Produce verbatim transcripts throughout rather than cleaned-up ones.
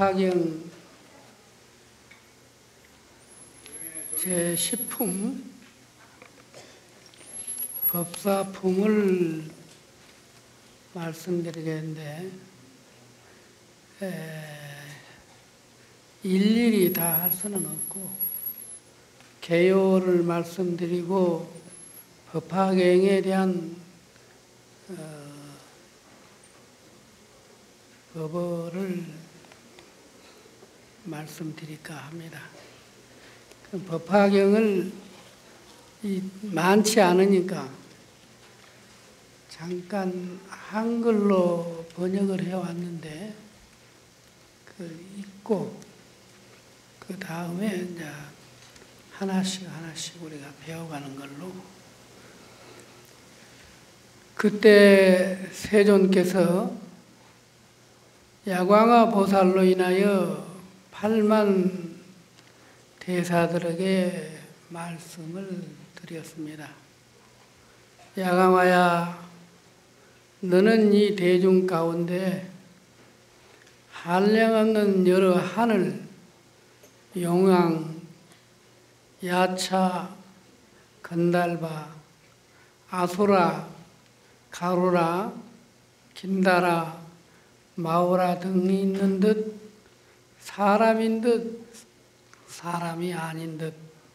법화경 제십 품 법사품을 말씀드리겠는데 에, 일일이 다 할 수는 없고 개요를 말씀드리고 법화경에 대한 어, 법어를 말씀드릴까 합니다. 법화경을 이 많지 않으니까 잠깐 한글로 번역을 해왔는데 그 읽고 그 다음에 이제 하나씩 하나씩 우리가 배워가는 걸로. 그때 세존께서 야광화 보살로 인하여 팔만 대사들에게 말씀을 드렸습니다. 야광화야, 너는 이 대중 가운데 한량없는 여러 하늘, 용왕, 야차, 건달바, 아수라, 가루라, 긴다라, 마오라 등이 있는 듯 사람인 듯 사람이 아닌 듯,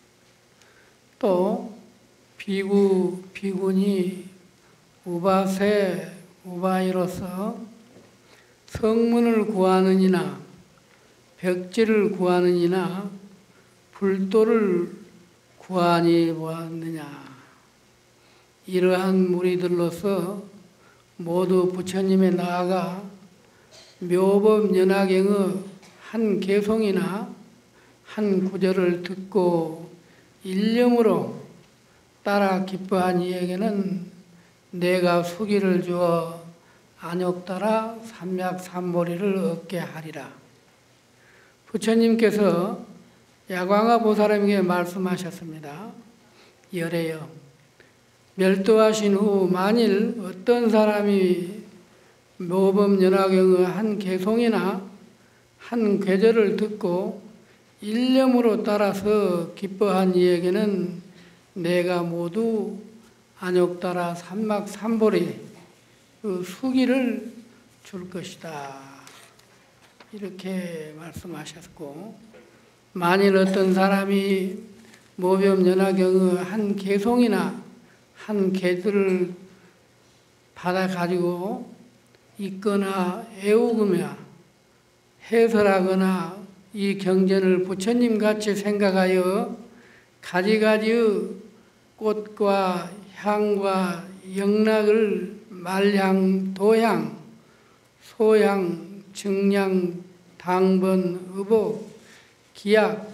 또 비구, 비구니 우바세, 우바이로서 성문을 구하느니나 벽지를 구하느니나 불도를 구하니 보았느냐. 이러한 무리들로서 모두 부처님에 나아가 묘법연화경의 한 개송이나 한 구절을 듣고 일념으로 따라 기뻐한 이에게는 내가 수기를 주어 안욕따라 삼맥삼보리를 얻게 하리라. 부처님께서 야광화 보살에게 말씀하셨습니다. 열애여, 멸도하신 후 만일 어떤 사람이 묘법연화경의 한 개송이나 한 궤절을 듣고 일념으로 따라서 기뻐한 이에게는 내가 모두 안욕따라 삼맥삼보리 그 수기를 줄 것이다. 이렇게 말씀하셨고, 만일 어떤 사람이 묘법연화경의 한 개송이나 한 궤절을 받아가지고 읽거나 애우거나 해설하거나 이 경전을 부처님같이 생각하여 가지가지의 꽃과 향과 영락을 말향, 도향, 소향, 증량, 당번, 의복, 기약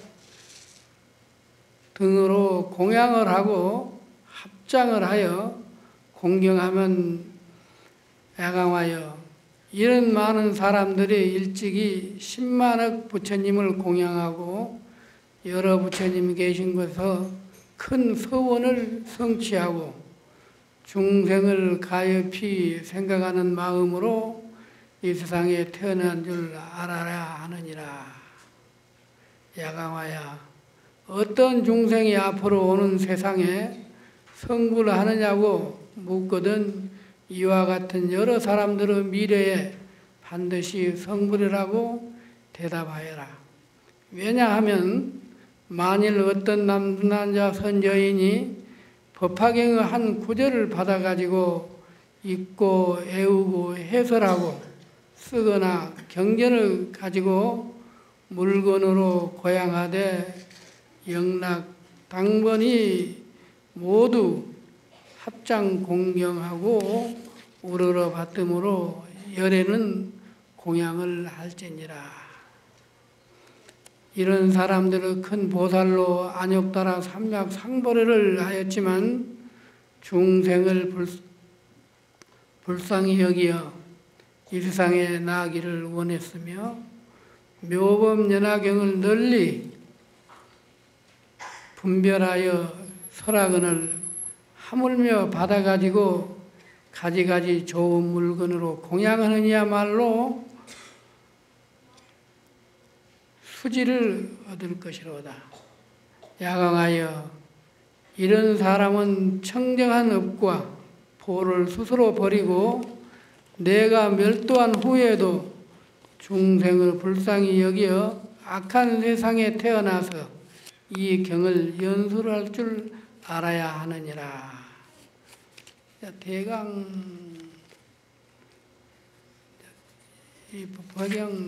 등으로 공양을 하고 합장을 하여 공경하면 야광화여, 이런 많은 사람들이 일찍이 십만억 부처님을 공양하고 여러 부처님이 계신 곳에서 큰 서원을 성취하고 중생을 가엾이 생각하는 마음으로 이 세상에 태어난 줄 알아야 하느니라. 야광화야, 어떤 중생이 앞으로 오는 세상에 성불을 하느냐고 묻거든 이와 같은 여러 사람들의 미래에 반드시 성불이라고 대답하여라. 왜냐하면 만일 어떤 남자 선저인이 법화경의 한 구절을 받아가지고 읽고 애우고 해설하고 쓰거나 경전을 가지고 물건으로 고양하되 영락 당번이 모두 합장 공경하고 우러러 받음으로 열애는 공양을 할지니라. 이런 사람들은 큰 보살로 안욕따라 삼맥삼보리를 하였지만 중생을 불, 불쌍히 여기어 이 세상에 나기를 원했으며 묘법연화경을 널리 분별하여 설학은을 하물며 받아가지고 가지가지 좋은 물건으로 공양하느냐말로 수지를 얻을 것이로다. 야광하여 이런 사람은 청정한 업과 보를 스스로 버리고 내가 멸도한 후에도 중생을 불쌍히 여기어 악한 세상에 태어나서 이 경을 연수할 줄 알아야 하느니라. 대강 이 법화경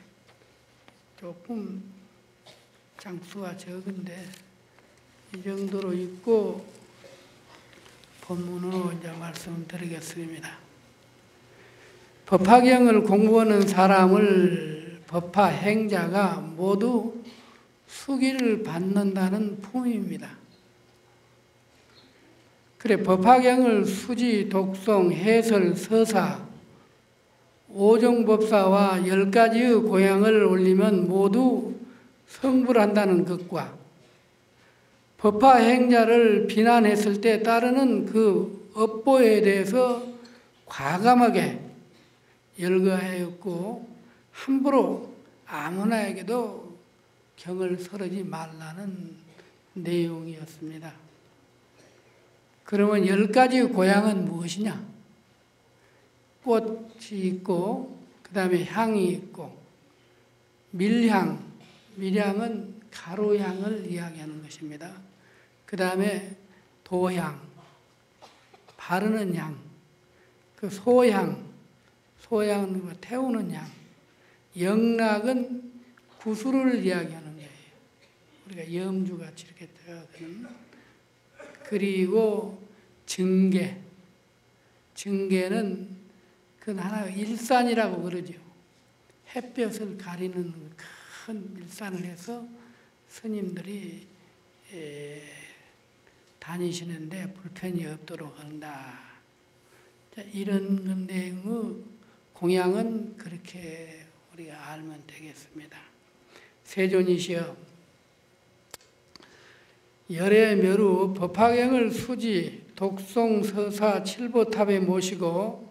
조금 장수가 적은데 이 정도로 읽고 본문으로 이제 말씀드리겠습니다. 법화경을 공부하는 사람을 법화 행자가 모두 수기를 받는다는 품입니다. 그래 법화경을 수지, 독송, 해설, 서사, 오종법사와 열 가지의 고향을 올리면 모두 성불한다는 것과 법화 행자를 비난했을 때 따르는 그 업보에 대해서 과감하게 열거하였고 함부로 아무나에게도 경을 설하지 말라는 내용이었습니다. 그러면 열 가지의 고향은 무엇이냐? 꽃이 있고 그 다음에 향이 있고 밀향, 밀향은 가루향을 이야기하는 것입니다. 그 다음에 도향, 바르는 향, 그 소향, 소향은 태우는 향, 영락은 구수를 이야기하는 거예요. 우리가 염주같이 이렇게 들어가는. 그리고 증계, 증계는 그 하나의 일산이라고 그러죠. 햇볕을 가리는 큰 일산을 해서 스님들이 에, 다니시는데 불편이 없도록 한다. 자, 이런 내용의 공양은 그렇게 우리가 알면 되겠습니다. 세존이시여 열의 묘루 법화경을 수지, 독송, 서사, 칠보탑에 모시고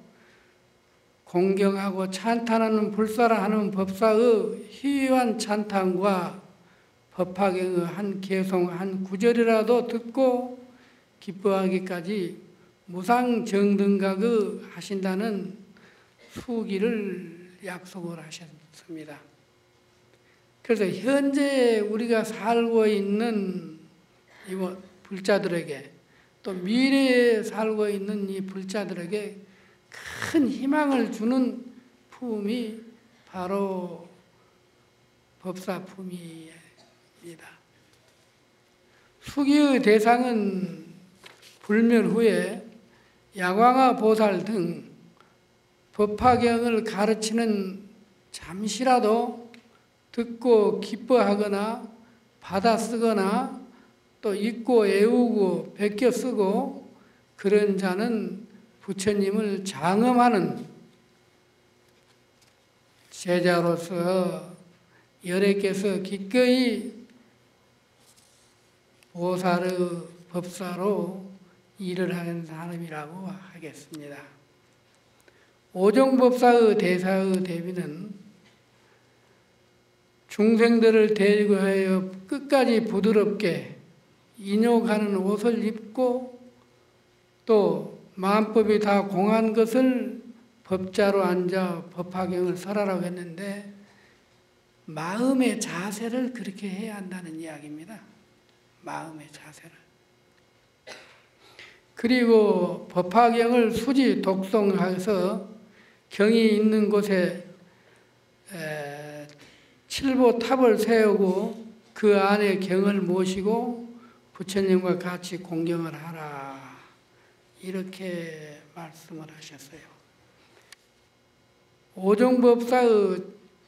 공경하고 찬탄하는 불사라 하는 법사의 희유한 찬탄과 법화경의 한 개송, 한 구절이라도 듣고 기뻐하기까지 무상정등각의 하신다는 수기를 약속을 하셨습니다. 그래서 현재 우리가 살고 있는 이 불자들에게 또 미래에 살고 있는 이 불자들에게 큰 희망을 주는 품이 바로 법사품입니다. 수기의 대상은 불멸 후에 야광화 보살 등 법화경을 가르치는 잠시라도 듣고 기뻐하거나 받아 쓰거나 또 읽고 애우고 베껴 쓰고 그런 자는 부처님을 장엄하는 제자로서 열애께서 기꺼이 보살의 법사로 일을 하는 사람이라고 하겠습니다. 오종법사의 대사의 대비는 중생들을 데리고 하여 끝까지 부드럽게 인욕하는 옷을 입고 또 마음법이 다 공한 것을 법자로 앉아 법화경을 설하라고 했는데 마음의 자세를 그렇게 해야 한다는 이야기입니다. 마음의 자세를. 그리고 법화경을 수지 독송해서 경이 있는 곳에 칠보탑을 세우고 그 안에 경을 모시고 부처님과 같이 공경을 하라. 이렇게 말씀을 하셨어요. 오종법사의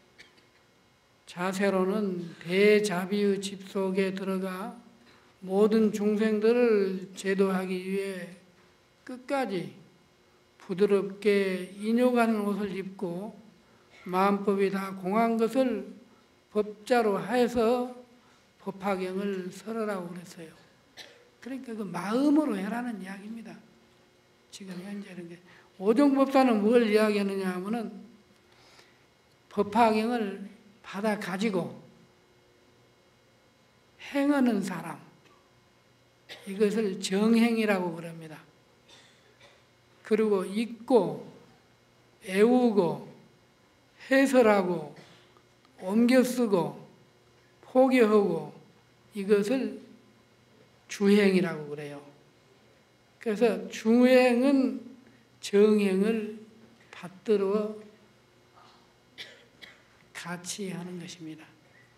자세로는 대자비의 집 속에 들어가 모든 중생들을 제도하기 위해 끝까지 부드럽게 인욕하는 옷을 입고 마음법이 다 공한 것을 법자로 해서 법화경을 설하라고 그랬어요. 그러니까 그 마음으로 해라는 이야기입니다. 지금 현재 이런 게 오종법사는 뭘 이야기하느냐 하면은 법화경을 받아 가지고 행하는 사람, 이것을 정행이라고 그럽니다. 그리고 읽고 애우고 해설하고 옮겨 쓰고 포기하고 이것을 주행이라고 그래요. 그래서 주행은 정행을 받들어 같이 하는 것입니다.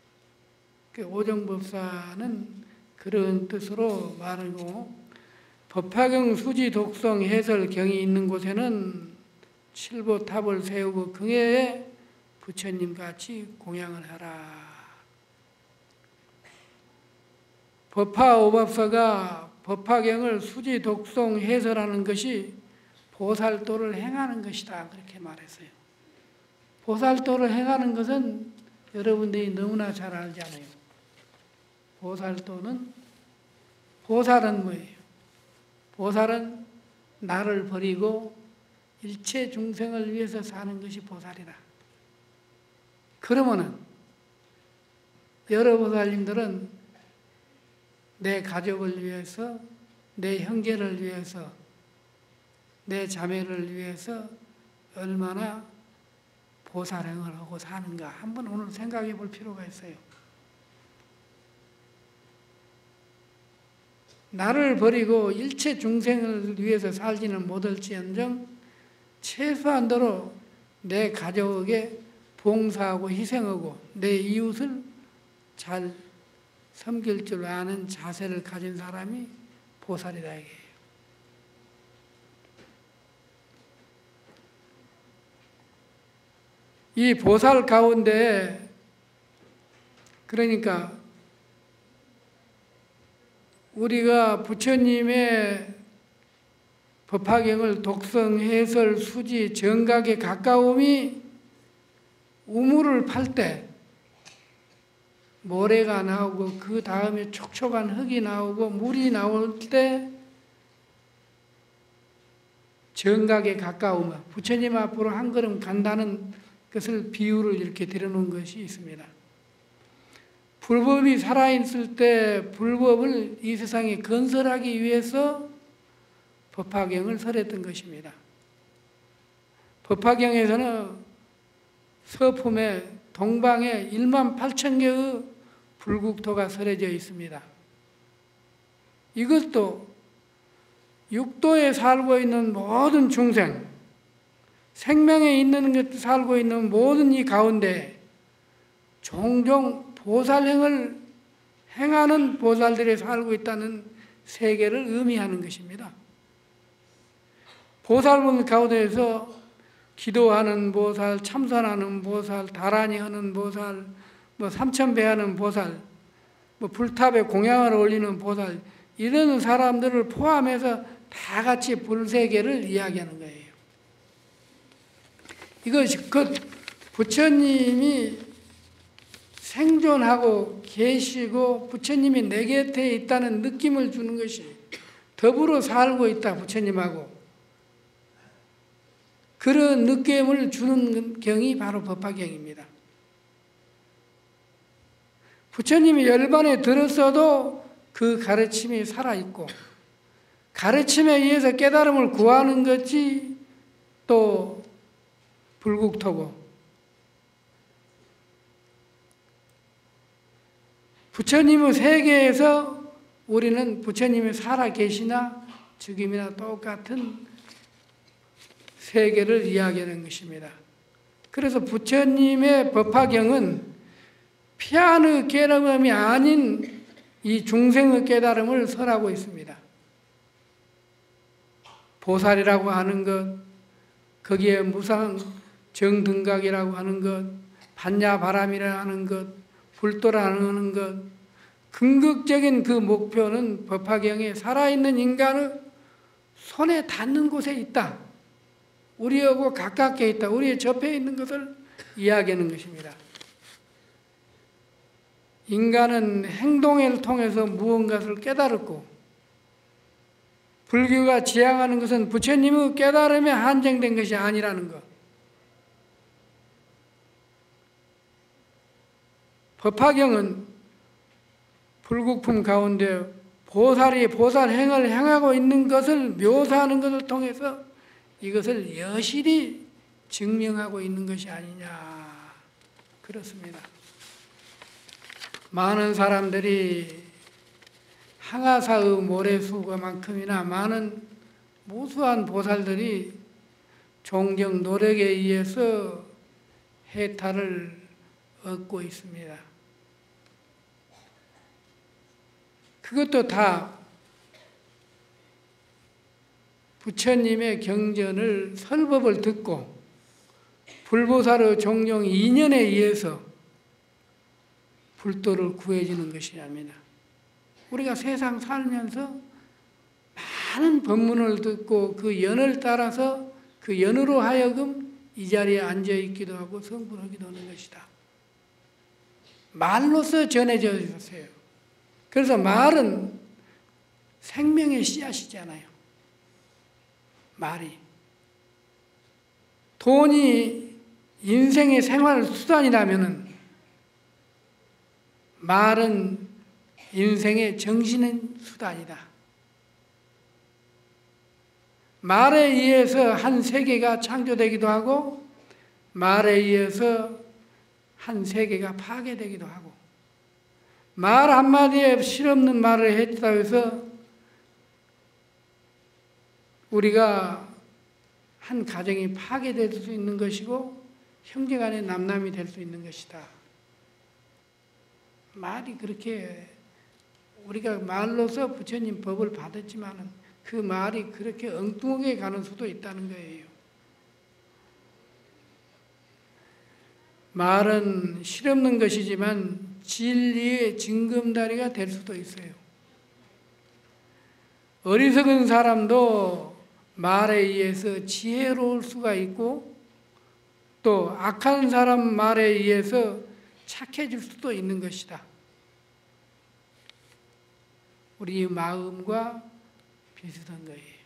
오정법사는 그런 뜻으로 말하고, 법화경 수지 독성 해설 경이 있는 곳에는 칠보탑을 세우고 긍해에 부처님 같이 공양을 하라. 법화 오법사가 법화경을 수지 독성 해설하는 것이 보살도를 행하는 것이다, 그렇게 말했어요. 보살도를 행하는 것은 여러분들이 너무나 잘 알잖아요. 보살도는, 보살은 뭐예요? 보살은 나를 버리고 일체 중생을 위해서 사는 것이 보살이다. 그러면은 여러 보살님들은 내 가족을 위해서, 내 형제를 위해서, 내 자매를 위해서 얼마나 보살행을 하고 사는가 한번 오늘 생각해 볼 필요가 있어요. 나를 버리고 일체 중생을 위해서 살지는 못할지언정 최소한도로 내 가족에게 봉사하고 희생하고 내 이웃을 잘 섬길 줄 아는 자세를 가진 사람이 보살이다 이게요. 이 보살 가운데 그러니까 우리가 부처님의 법화경을 독성, 해설, 수지, 정각에 가까움이 우물을 팔 때 모래가 나오고 그 다음에 촉촉한 흙이 나오고 물이 나올 때 정각에 가까우면 부처님 앞으로 한 걸음 간다는 것을 비유를 이렇게 드려놓은 것이 있습니다. 불법이 살아있을 때 불법을 이 세상에 건설하기 위해서 법화경을 설했던 것입니다. 법화경에서는 서품에 동방에 일만 팔천 개의 불국토가 설해져 있습니다. 이것도 육도에 살고 있는 모든 중생, 생명에 있는 것 살고 있는 모든 이 가운데 종종 보살행을 행하는 보살들이 살고 있다는 세계를 의미하는 것입니다. 보살분 가운데에서 기도하는 보살, 참선하는 보살, 다라니 하는 보살, 뭐 삼천배하는 보살, 뭐 불탑에 공양을 올리는 보살, 이런 사람들을 포함해서 다 같이 불세계를 이야기하는 거예요. 이것이 그 부처님이 생존하고 계시고 부처님이 내 곁에 있다는 느낌을 주는 것이 더불어 살고 있다, 부처님하고. 그런 느낌을 주는 경이 바로 법화경입니다. 부처님이 열반에 들었어도 그 가르침이 살아있고 가르침에 의해서 깨달음을 구하는 것이 또 불국토고, 부처님의 세계에서 우리는 부처님이 살아계시나 죽임이나 똑같은 세계를 이야기하는 것입니다. 그래서 부처님의 법화경은 피안의 깨달음이 아닌 이 중생의 깨달음을 설하고 있습니다. 보살이라고 하는 것, 거기에 무상 정등각이라고 하는 것, 반야바람이라고 하는 것, 불도라는 것, 궁극적인 그 목표는 법화경에 살아있는 인간의 손에 닿는 곳에 있다. 우리하고 가깝게 있다. 우리의 접해 있는 것을 이야기하는 것입니다. 인간은 행동을 통해서 무언가를 깨달았고, 불교가 지향하는 것은 부처님의 깨달음에 한정된 것이 아니라는 것. 법화경은 불국품 가운데 보살이 보살 행을 행하고 있는 것을 묘사하는 것을 통해서 이것을 여실히 증명하고 있는 것이 아니냐, 그렇습니다. 많은 사람들이 항아사의 모래수가만큼이나 많은 무수한 보살들이 종정 노력에 의해서 해탈을 얻고 있습니다. 그것도 다 부처님의 경전을 설법을 듣고 불보살의 종종 인연에 의해서 불도를 구해지는 것이 아닙니다. 우리가 세상 살면서 많은 법문을 듣고 그 연을 따라서 그 연으로 하여금 이 자리에 앉아 있기도 하고 성불하기도 하는 것이다. 말로서 전해져 있어요. 그래서 말은 생명의 씨앗이잖아요. 말이. 돈이 인생의 생활 수단이라면은 말은 인생의 정신의 수단이다. 말에 의해서 한 세계가 창조되기도 하고 말에 의해서 한 세계가 파괴되기도 하고 말 한마디에 실없는 말을 했다고 해서 우리가 한 가정이 파괴될 수 있는 것이고 형제간의 남남이 될 수 있는 것이다. 말이 그렇게 우리가 말로서 부처님 법을 받았지만은 그 말이 그렇게 엉뚱하게 가는 수도 있다는 거예요. 말은 실없는 것이지만 진리의 징검다리가 될 수도 있어요. 어리석은 사람도 말에 의해서 지혜로울 수가 있고 또 악한 사람 말에 의해서 착해질 수도 있는 것이다. 우리 마음과 비슷한 거예요.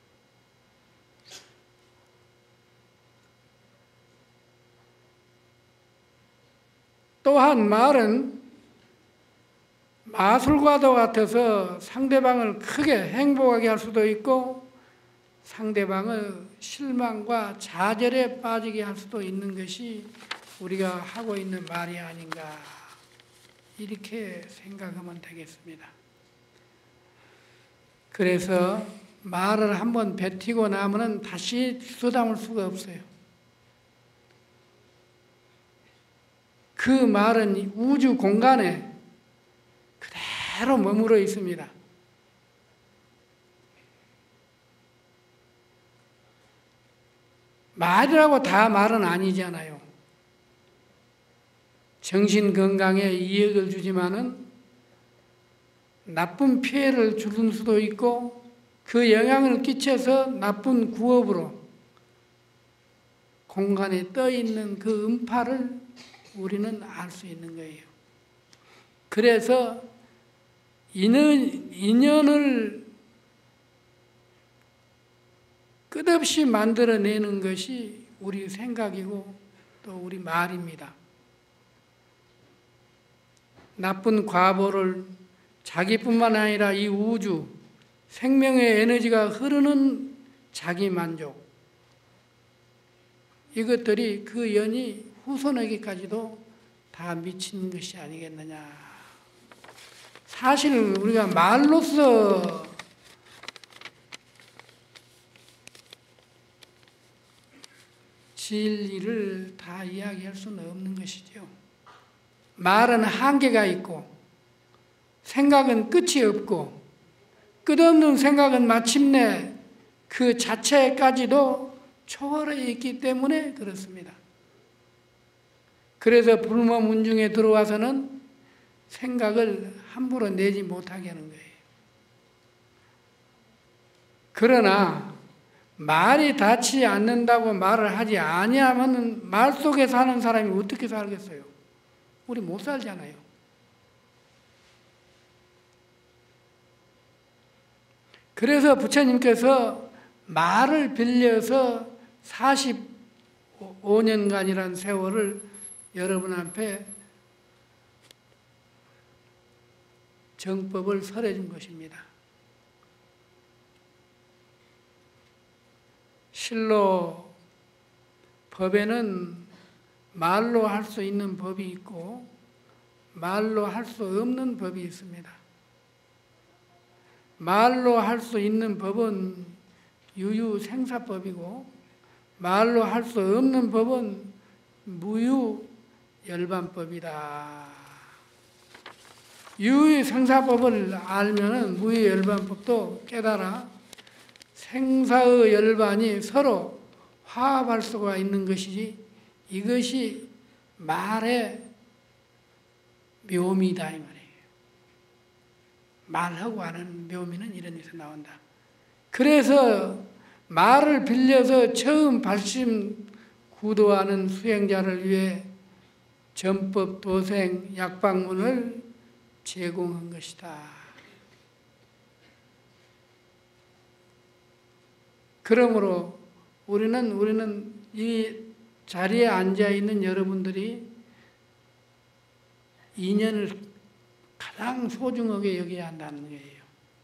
또한 말은 마술과도 같아서 상대방을 크게 행복하게 할 수도 있고 상대방을 실망과 좌절에 빠지게 할 수도 있는 것이 우리가 하고 있는 말이 아닌가 이렇게 생각하면 되겠습니다. 그래서 말을 한번 뱉히고 나면은 다시 주워담을 수가 없어요. 그 말은 우주 공간에 그대로 머물러 있습니다. 말이라고 다 말은 아니잖아요. 정신 건강에 이익을 주지만은 나쁜 피해를 주는 수도 있고 그 영향을 끼쳐서 나쁜 구업으로 공간에 떠 있는 그 음파를 우리는 알 수 있는 거예요. 그래서 인연, 인연을 끝없이 만들어내는 것이 우리 생각이고 또 우리 말입니다. 나쁜 과보를 자기뿐만 아니라 이 우주, 생명의 에너지가 흐르는 자기 만족, 이것들이 그 연이 후손에게까지도 다 미치는 것이 아니겠느냐. 사실 우리가 말로써 진리를 다 이야기할 수는 없는 것이죠. 말은 한계가 있고 생각은 끝이 없고 끝없는 생각은 마침내 그 자체까지도 초월해 있기 때문에 그렇습니다. 그래서 불모문중에 들어와서는 생각을 함부로 내지 못하게 하는 거예요. 그러나 말이 닿지 않는다고 말을 하지 아니하면 말 속에 사는 사람이 어떻게 살겠어요? 우리 못 살잖아요. 그래서 부처님께서 말을 빌려서 사십오 년간이라는 세월을 여러분 앞에 정법을 설해준 것입니다. 실로 법에는 말로 할 수 있는 법이 있고 말로 할 수 없는 법이 있습니다. 말로 할 수 있는 법은 유유생사법이고 말로 할 수 없는 법은 무유열반법이다. 유유생사법을 알면은 무유열반법도 깨달아 생사의 열반이 서로 화합할 수가 있는 것이지 이것이 말의 묘미다 이 말이에요. 말하고 하는 묘미는 이런 데서 나온다. 그래서 말을 빌려서 처음 발심 구도하는 수행자를 위해 전법, 도생, 약방문을 제공한 것이다. 그러므로 우리는 우리는 이 자리에 앉아 있는 여러분들이 인연을 가장 소중하게 여겨야 한다는 거예요.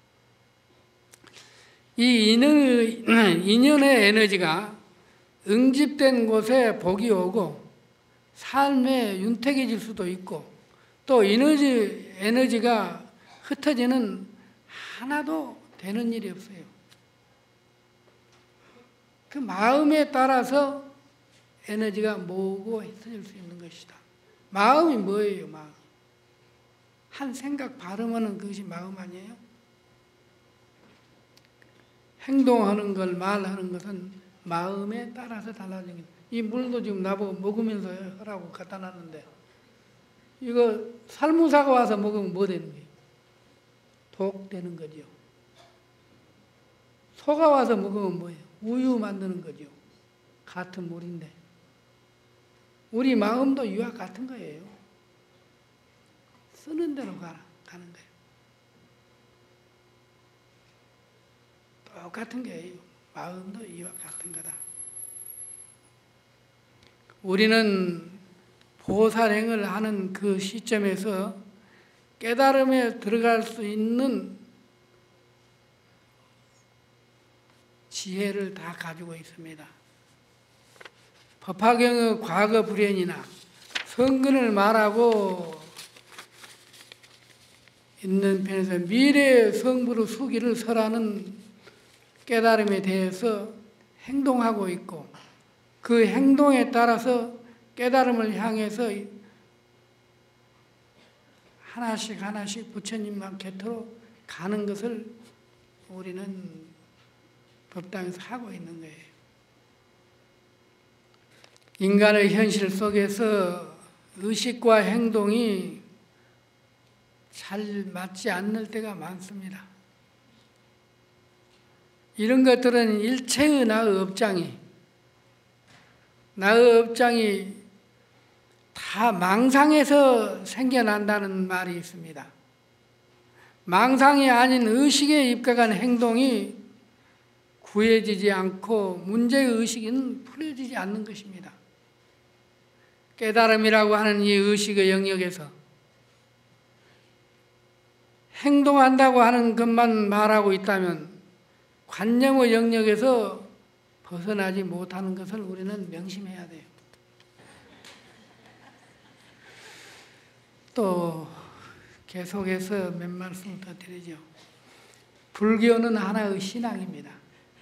이 인연의, 인연의 에너지가 응집된 곳에 복이 오고 삶에 윤택해질 수도 있고 또 에너지, 에너지가 흩어지는 하나도 되는 일이 없어요. 그 마음에 따라서 에너지가 모으고 흩어질 수 있는 것이다. 마음이 뭐예요, 마음? 한 생각 발음하는 그것이 마음 아니에요? 행동하는 걸 말하는 것은 마음에 따라서 달라지는 거예요. 이 물도 지금 나보고 먹으면서 하라고 갖다 놨는데 이거 살무사가 와서 먹으면 뭐 되는 거예요? 독 되는 거죠. 소가 와서 먹으면 뭐예요? 우유 만드는 거죠. 같은 물인데. 우리 마음도 이와 같은 거예요. 쓰는 대로 가는 거예요. 똑같은 거예요. 마음도 이와 같은 거다. 우리는 보살행을 하는 그 시점에서 깨달음에 들어갈 수 있는 지혜를 다 가지고 있습니다. 법화경의 과거 불현이나 성근을 말하고 있는 편에서 미래의 성부로 수기를 설하는 깨달음에 대해서 행동하고 있고 그 행동에 따라서 깨달음을 향해서 하나씩 하나씩 부처님만 곁으로 가는 것을 우리는 법당에서 하고 있는 거예요. 인간의 현실 속에서 의식과 행동이 잘 맞지 않는 때가 많습니다. 이런 것들은 일체의 나의 업장이 나의 업장이 다 망상에서 생겨난다는 말이 있습니다. 망상이 아닌 의식에 입각한 행동이 구해지지 않고 문제의식은 풀어지지 않는 것입니다. 깨달음이라고 하는 이 의식의 영역에서 행동한다고 하는 것만 말하고 있다면 관념의 영역에서 벗어나지 못하는 것을 우리는 명심해야 돼요. 또 계속해서 몇 말씀 더 드리죠. 불교는 하나의 신앙입니다.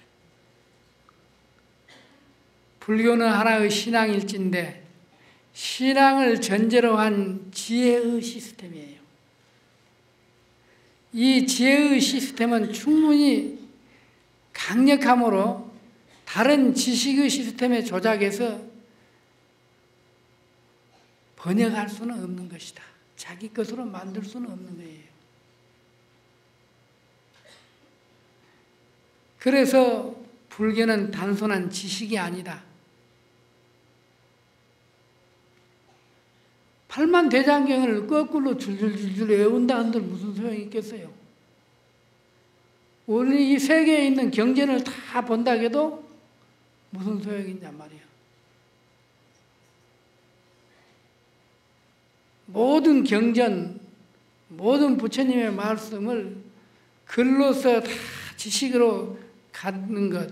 불교는 하나의 신앙일진데 신앙을 전제로 한 지혜의 시스템이에요. 이 지혜의 시스템은 충분히 강력함으로 다른 지식의 시스템에 조작해서 번역할 수는 없는 것이다. 자기 것으로 만들 수는 없는 거예요. 그래서 불교는 단순한 지식이 아니다. 팔만대장경을 거꾸로 줄줄줄줄 외운다 한들 무슨 소용이 있겠어요? 우리 이 세계에 있는 경전을 다 본다 해도 무슨 소용이 있냔 말이야. 모든 경전, 모든 부처님의 말씀을 글로서 다 지식으로 갖는 것,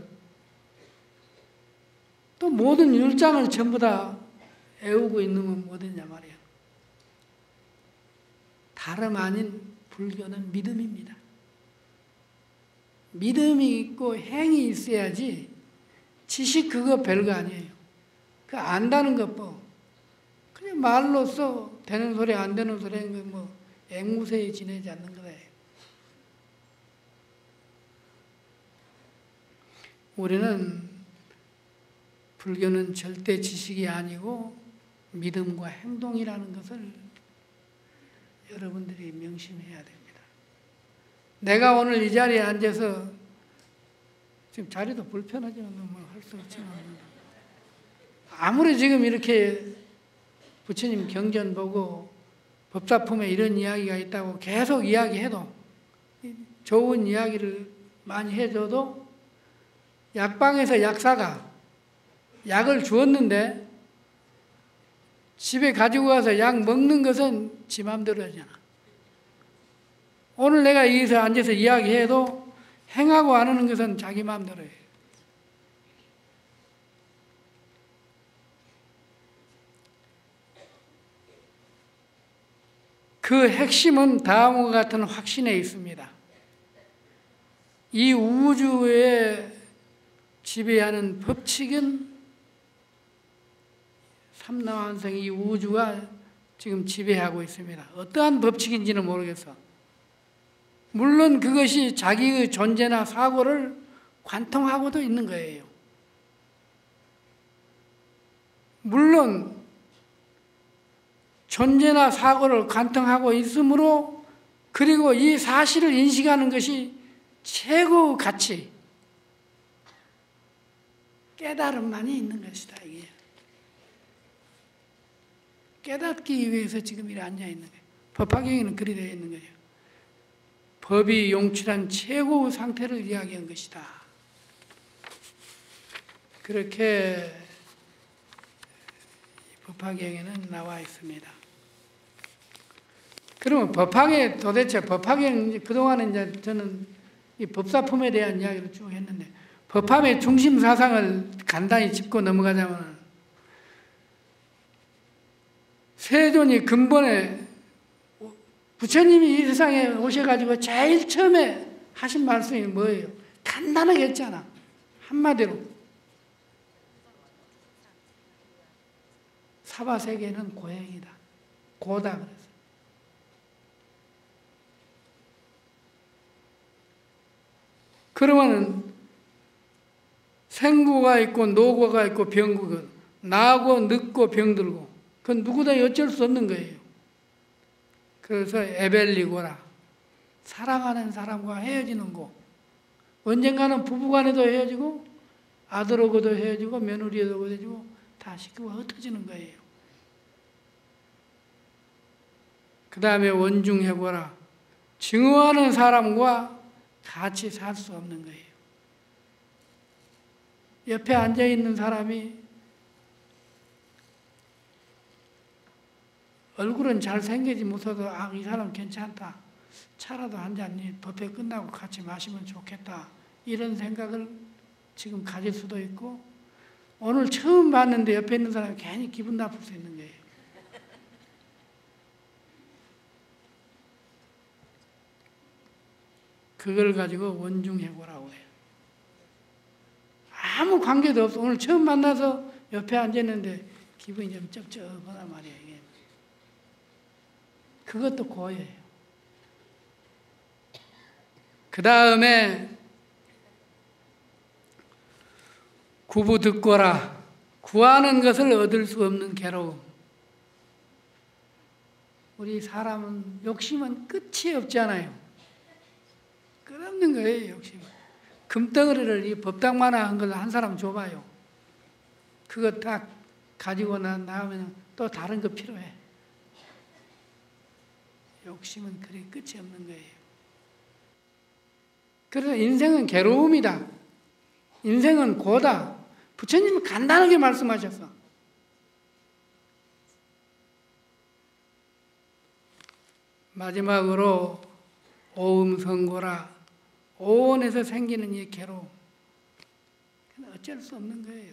또 모든 율장을 전부 다 외우고 있는 건 뭐냐 말이에요. 다름 아닌 불교는 믿음입니다. 믿음이 있고 행이 있어야지 지식 그거 별거 아니에요. 그 안다는 것 뭐 그냥 말로써 되는 소리 안 되는 소리는 뭐 앵무새에 지내지 않는 거예요. 우리는 불교는 절대 지식이 아니고 믿음과 행동이라는 것을 여러분들이 명심해야 됩니다. 내가 오늘 이 자리에 앉아서 지금 자리도 불편하지만 뭐 할 수 없지만 아무리 지금 이렇게 부처님 경전 보고 법사품에 이런 이야기가 있다고 계속 이야기해도 좋은 이야기를 많이 해줘도 약방에서 약사가 약을 주었는데 집에 가지고 가서 약 먹는 것은 지 맘대로 하잖아. 오늘 내가 여기서 앉아서 이야기해도 행하고 안 하는 것은 자기 맘대로 해요. 그 핵심은 다음과 같은 확신에 있습니다. 이 우주에 지배하는 법칙은 삼라완성 이 우주가 지금 지배하고 있습니다. 어떠한 법칙인지는 모르겠어. 물론 그것이 자기의 존재나 사고를 관통하고도 있는 거예요. 물론 존재나 사고를 관통하고 있으므로 그리고 이 사실을 인식하는 것이 최고의 가치, 깨달음만이 있는 것이다. 이게 깨닫기 위해서 지금 이렇게 앉아있는 거예요. 법화경에는 그리 되어 있는 거예요. 법이 용출한 최고의 상태를 이야기한 것이다. 그렇게 법화경에는 나와 있습니다. 그러면 법화경, 도대체 법화경, 그동안은 이제 저는 이 법사품에 대한 이야기를 쭉 했는데, 법화의 중심 사상을 간단히 짚고 넘어가자면, 세존이 근본에, 부처님이 이 세상에 오셔가지고 제일 처음에 하신 말씀이 뭐예요? 간단하게 했잖아. 한마디로. 사바세계는 고행이다. 고다 그랬어. 그러면은 생구가 있고 노고가 있고 병구가 나고 늙고 병들고 그건 누구나 어쩔 수 없는 거예요. 그래서 에벨리고라 사랑하는 사람과 헤어지는 거 언젠가는 부부간에도 헤어지고 아들하고도 헤어지고 며느리하고도 헤어지고 다 식구가 흩어지는 거예요. 그 다음에 원중해보라 증오하는 사람과 같이 살 수 없는 거예요. 옆에 앉아있는 사람이 얼굴은 잘생기지 못해도 아, 이 사람 괜찮다. 차라도 한 잔 법회 끝나고 같이 마시면 좋겠다. 이런 생각을 지금 가질 수도 있고 오늘 처음 봤는데 옆에 있는 사람이 괜히 기분 나쁠 수 있는 거예요. 그걸 가지고 원중해고라고 해요. 아무 관계도 없어. 오늘 처음 만나서 옆에 앉았는데 기분이 좀 쩝쩝하단 말이야. 이게. 그것도 고예요. 그 다음에 구부 듣거라. 구하는 것을 얻을 수 없는 괴로움. 우리 사람은 욕심은 끝이 없잖아요. 끝없는 거예요, 욕심은. 금덩어리를 이 법당만화 한 걸 한 사람 줘봐요. 그거 딱 가지고 난 다음에는 또 다른 거 필요해. 욕심은 그리 끝이 없는 거예요. 그래서 인생은 괴로움이다. 인생은 고다. 부처님은 간단하게 말씀하셨어. 마지막으로 오음성고라, 오온에서 생기는 이 괴로움. 어쩔 수 없는 거예요.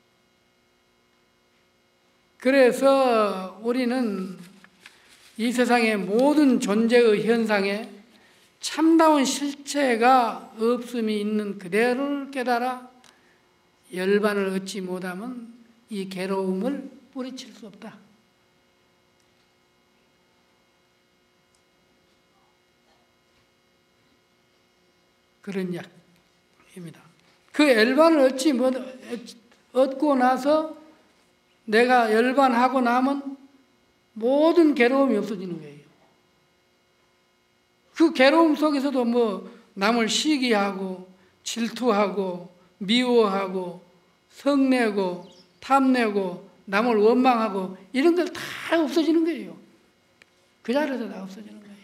그래서 우리는 이 세상의 모든 존재의 현상에 참다운 실체가 없음이 있는 그대로를 깨달아 열반을 얻지 못하면 이 괴로움을 뿌리칠 수 없다. 그런 이야기입니다. 그 열반을 얻지 못, 얻고 나서 내가 열반하고 나면 모든 괴로움이 없어지는 거예요. 그 괴로움 속에서도 뭐 남을 시기하고 질투하고 미워하고 성내고 탐내고 남을 원망하고 이런 걸 다 없어지는 거예요. 그 자리에서 다 없어지는 거예요.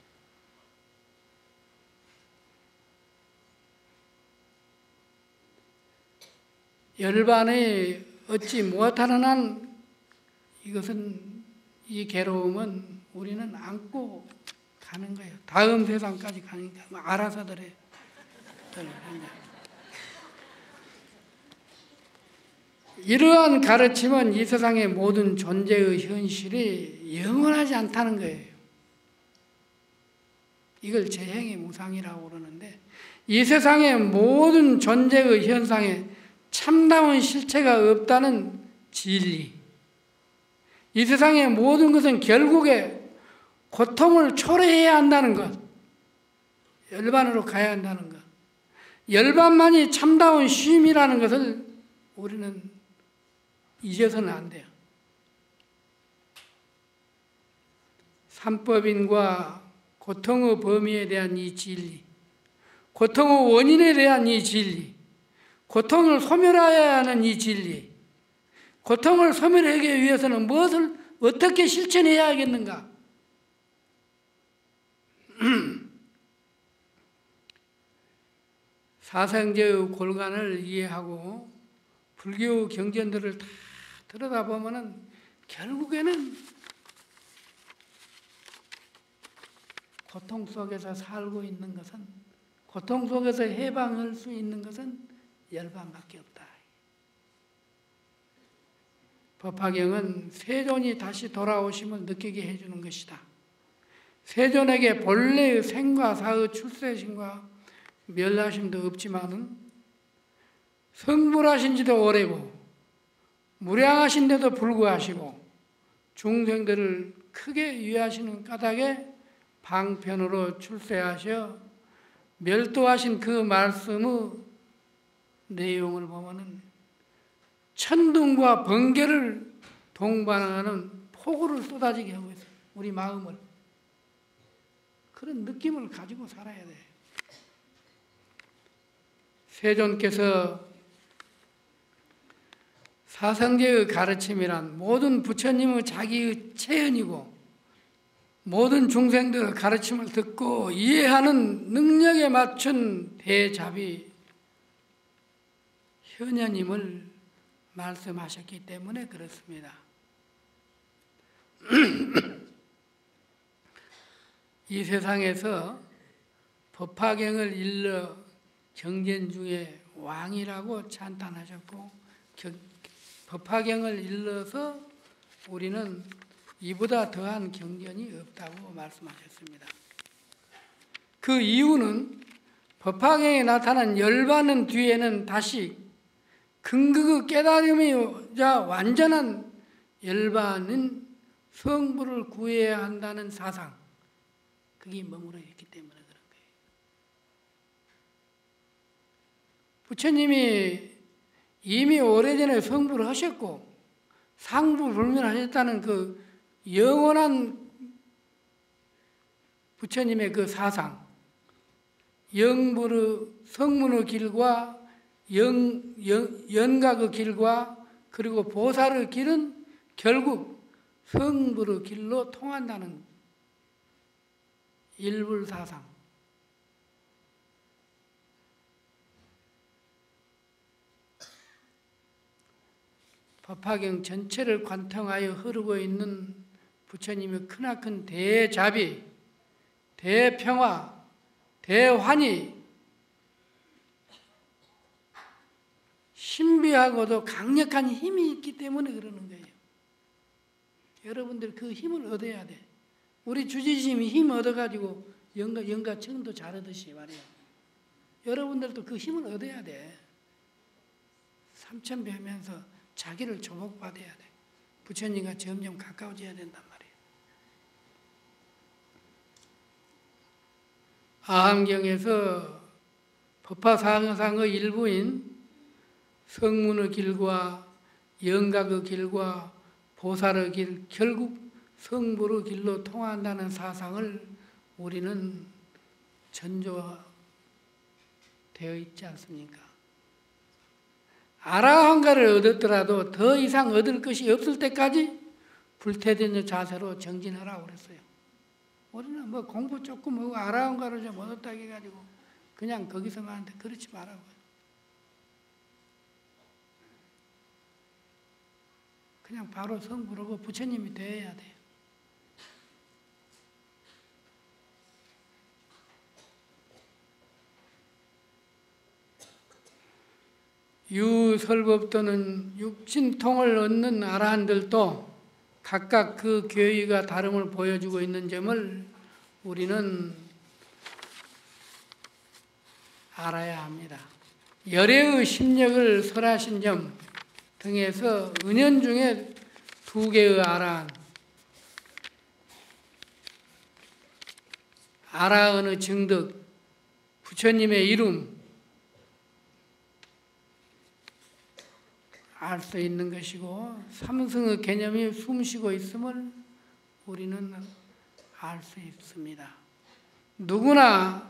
열반에 얻지 못하는 한 이것은 이 괴로움은 우리는 안고 가는 거예요. 다음 세상까지 가니까 뭐 알아서들 해. 이러한 가르침은 이 세상의 모든 존재의 현실이 영원하지 않다는 거예요. 이걸 재행의 무상이라고 그러는데, 이 세상의 모든 존재의 현상에 참다운 실체가 없다는 진리, 이 세상의 모든 것은 결국에 고통을 초래해야 한다는 것, 열반으로 가야 한다는 것, 열반만이 참다운 쉼이라는 것을 우리는 잊어서는 안 돼요. 삼법인과 고통의 범위에 대한 이 진리, 고통의 원인에 대한 이 진리, 고통을 소멸해야 하는 이 진리, 고통을 소멸하기 위해서는 무엇을 어떻게 실천해야 하겠는가? 사상제의 골간을 이해하고 불교 경전들을 다 들여다보면은 결국에는 고통 속에서 살고 있는 것은, 고통 속에서 해방할 수 있는 것은 열반밖에 없다. 법화경은 세존이 다시 돌아오심을 느끼게 해주는 것이다. 세존에게 본래의 생과 사의 출세심과 멸하심도 없지만은 성불하신 지도 오래고 무량하신데도 불구하시고 중생들을 크게 위하시는 까닭에 방편으로 출세하셔 멸도하신 그 말씀의 내용을 보면은 천둥과 번개를 동반하는 폭우를 쏟아지게 하고 있어요. 우리 마음을. 그런 느낌을 가지고 살아야 돼. 세존께서 사성제의 가르침이란 모든 부처님의 자기의 체현이고 모든 중생들의 가르침을 듣고 이해하는 능력에 맞춘 대자비 현현임을 말씀하셨기 때문에 그렇습니다. 이 세상에서 법화경을 일러 경전 중에 왕이라고 찬탄하셨고 법화경을 일러서 우리는 이보다 더한 경전이 없다고 말씀하셨습니다. 그 이유는 법화경에 나타난 열반은 뒤에는 다시 근극의 깨달음이자 완전한 열반은 성부를 구해야 한다는 사상, 그게 머물러 있기 때문에 그런 거예요. 부처님이 이미 오래전에 성불을 하셨고 상부불면하셨다는 그 영원한 부처님의 그 사상, 영불의 성문의 길과 영, 영, 연각의 길과 그리고 보살의 길은 결국 성불의 길로 통한다는 일불사상. 법화경 전체를 관통하여 흐르고 있는 부처님의 크나큰 대자비, 대평화, 대환희, 신비하고도 강력한 힘이 있기 때문에 그러는 거예요. 여러분들 그 힘을 얻어야 돼. 우리 주지심이 힘 얻어가지고 영가, 영가 청도 잘하듯이 말이야. 여러분들도 그 힘을 얻어야 돼. 삼천 배우면서 자기를 조복받아야 돼. 부처님과 점점 가까워져야 된단 말이에요. 아함경에서 법화사상의 일부인 성문의 길과 영각의 길과 보살의 길, 결국 성불의 길로 통한다는 사상을 우리는 전조되어 있지 않습니까? 아라한가를 얻었더라도 더 이상 얻을 것이 없을 때까지 불태된 자세로 정진하라고 그랬어요. 우리는 뭐 공부 조금 하고 아라한가를 좀 얻었다고 해가지고 그냥 거기서만 하는데 그렇지 말라고요. 그냥 바로 성불하고 부처님이 되어야 돼요. 유설법도는 육신통을 얻는 아라한들도 각각 그 교의가 다름을 보여주고 있는 점을 우리는 알아야 합니다. 열애의 심력을 설하신 점 등에서 은연중에 두 개의 아라한, 아라한의 증득, 부처님의 이름 알 수 있는 것이고 삼승의 개념이 숨쉬고 있음을 우리는 알 수 있습니다. 누구나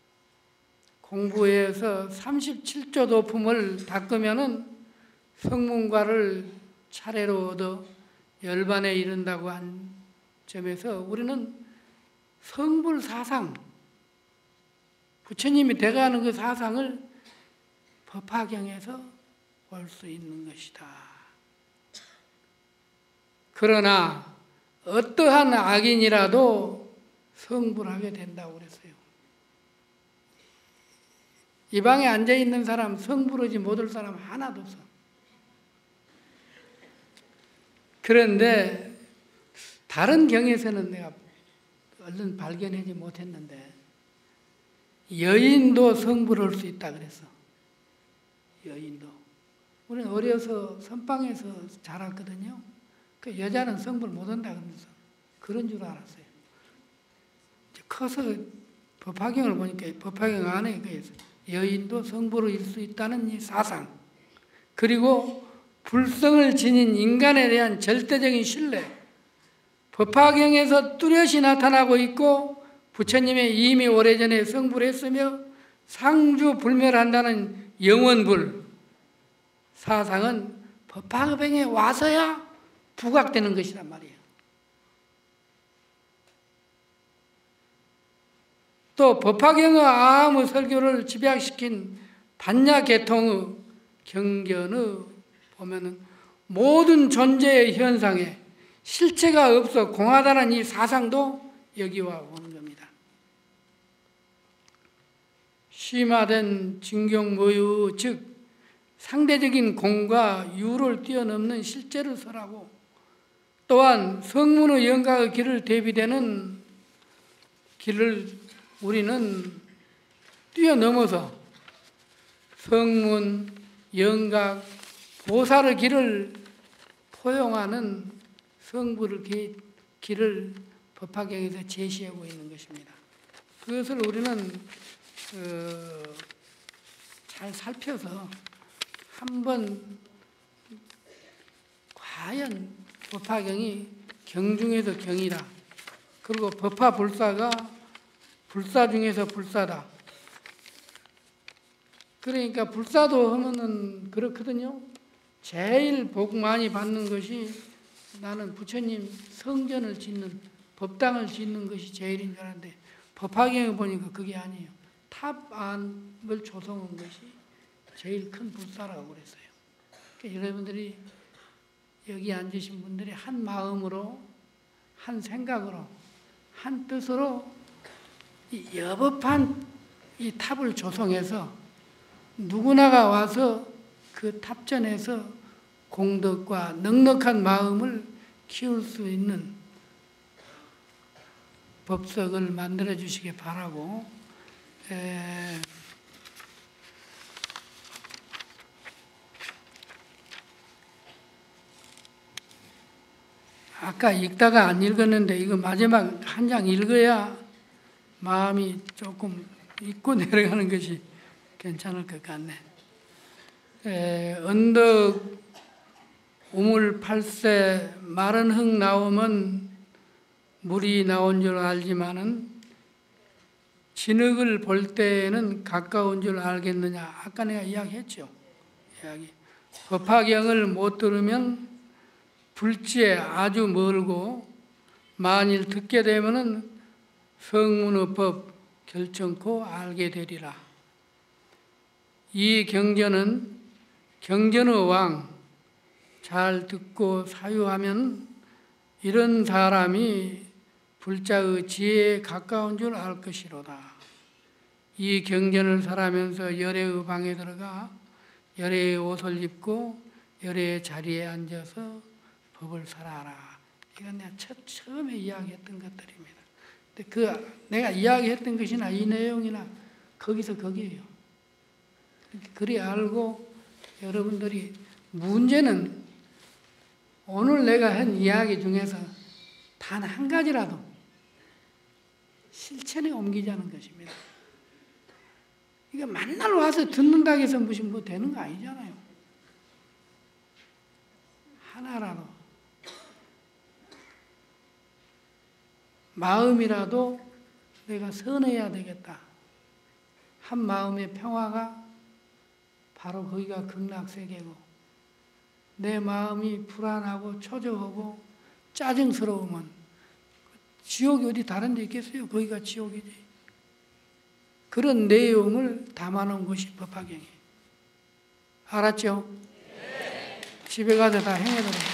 공부해서 삼십칠 조 도품을 닦으면은 성문과를 차례로 얻어 열반에 이른다고 한 점에서 우리는 성불 사상, 부처님이 돼가는 그 사상을 법화경에서 볼 수 있는 것이다. 그러나 어떠한 악인이라도 성불하게 된다고 그랬어요. 이 방에 앉아있는 사람 성불하지 못할 사람 하나도 없어. 그런데 다른 경에서는 내가 얼른 발견하지 못했는데 여인도 성불할 수 있다 그랬어. 여인도. 우리는 어려서 선방에서 자랐거든요. 그 여자는 성불 못한다 그러면서 그런 줄 알았어요. 커서 법화경을 보니까 법화경 안에 여인도 성불일 수 있다는 이 사상, 그리고 불성을 지닌 인간에 대한 절대적인 신뢰, 법화경에서 뚜렷이 나타나고 있고 부처님의 이미 오래전에 성불했으며 상주불멸한다는 영원불 사상은 법화경에 와서야 부각되는 것이란 말이에요. 또 법화경의 아함의 설교를 집약시킨 반야계통의 경전의 보면은 모든 존재의 현상에 실체가 없어 공하다는 이 사상도 여기와 오는 겁니다. 심화된 진경모유, 즉 상대적인 공과 유를 뛰어넘는 실제를 설하고 또한 성문의 영각의 길을 대비되는 길을 우리는 뛰어넘어서 성문, 영각, 보살의 길을 포용하는 성불의 길을 법화경에서 제시하고 있는 것입니다. 그것을 우리는 어, 잘 살펴서 한번 과연 법화경이 경 중에서 경이다. 그리고 법화불사가 불사 중에서 불사다. 그러니까 불사도 하면은 그렇거든요. 제일 복 많이 받는 것이 나는 부처님 성전을 짓는, 법당을 짓는 것이 제일인 줄 알았는데 법화경에 보니까 그게 아니에요. 탑안을 조성한 것이 제일 큰 불사라고 그랬어요. 그러니까 여러분들이 여기 앉으신 분들이 한 마음으로, 한 생각으로, 한 뜻으로 이 여법한 이 탑을 조성해서 누구나가 와서 그 탑전에서 공덕과 넉넉한 마음을 키울 수 있는 법석을 만들어 주시기 바라고, 에, 아까 읽다가 안 읽었는데 이거 마지막 한 장 읽어야 마음이 조금 잊고 내려가는 것이 괜찮을 것 같네. 에, 언덕 우물 팔세 마른 흙 나오면 물이 나온 줄 알지만은 진흙을 볼 때에는 가까운 줄 알겠느냐. 아까 내가 이야기했죠. 이야기. 법화경을 못 들으면 불지에 아주 멀고 만일 듣게 되면은 성문의 법 결정코 알게 되리라. 이 경전은 경전의 왕 잘 듣고 사유하면 이런 사람이 불자의 지혜에 가까운 줄 알 것이로다. 이 경전을 살아면서 열애의 방에 들어가 열애의 옷을 입고 열애의 자리에 앉아서 법을 살아라. 이건 내가 첫, 처음에 이야기했던 것들입니다. 근데 그 내가 이야기했던 것이나 이 내용이나 거기서 거기에요. 그리 알고 여러분들이 문제는 오늘 내가 한 이야기 중에서 단 한 가지라도 실천에 옮기자는 것입니다. 이거 맨날 와서 듣는다고 해서 무슨 뭐 되는 거 아니잖아요. 하나라도 마음이라도 내가 선해야 되겠다. 한 마음의 평화가 바로 거기가 극락세계고, 내 마음이 불안하고 초조하고 짜증스러우면 지옥이 어디 다른 데 있겠어요? 거기가 지옥이지. 그런 내용을 담아놓은 것이 법화경이에요. 알았죠? 네. 집에 가서 다 행해보세요.